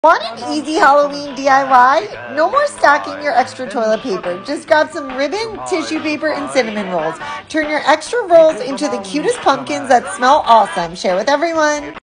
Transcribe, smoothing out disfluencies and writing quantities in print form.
Want an easy Halloween DIY? No more stacking your extra toilet paper. Just grab some ribbon, tissue paper, and cinnamon rolls. Turn your extra rolls into the cutest pumpkins that smell awesome. Share with everyone.